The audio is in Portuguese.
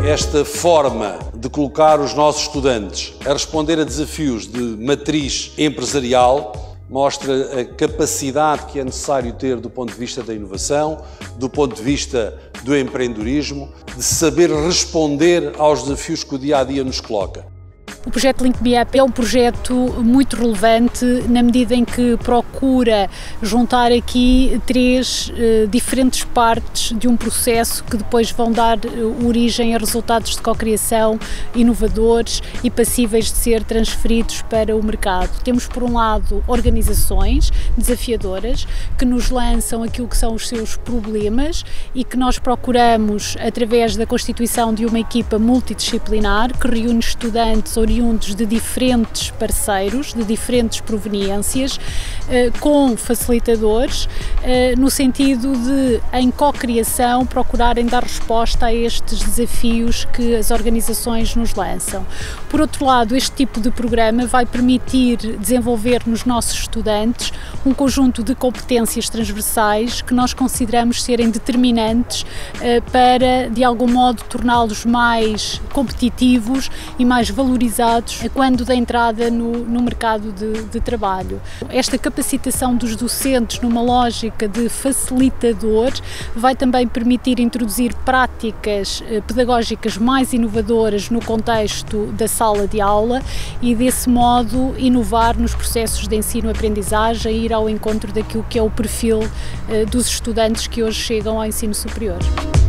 Esta forma de colocar os nossos estudantes a responder a desafios de matriz empresarial mostra a capacidade que é necessário ter do ponto de vista da inovação, do ponto de vista do empreendedorismo, de saber responder aos desafios que o dia-a-dia nos coloca. O projeto Link Me Up é um projeto muito relevante na medida em que procura juntar aqui três diferentes partes de um processo que depois vão dar origem a resultados de cocriação inovadores e passíveis de ser transferidos para o mercado. Temos, por um lado, organizações desafiadoras que nos lançam aquilo que são os seus problemas e que nós procuramos, através da constituição de uma equipa multidisciplinar que reúne estudantes oriundos de diferentes parceiros, de diferentes proveniências, com facilitadores, no sentido de, em cocriação, procurarem dar resposta a estes desafios que as organizações nos lançam. Por outro lado, este tipo de programa vai permitir desenvolver nos nossos estudantes um conjunto de competências transversais que nós consideramos serem determinantes para, de algum modo, torná-los mais competitivos e mais valorizados quando da entrada no mercado de trabalho. Esta capacitação dos docentes numa lógica de facilitador vai também permitir introduzir práticas pedagógicas mais inovadoras no contexto da sala de aula e, desse modo, inovar nos processos de ensino-aprendizagem e ir ao encontro daquilo que é o perfil dos estudantes que hoje chegam ao ensino superior.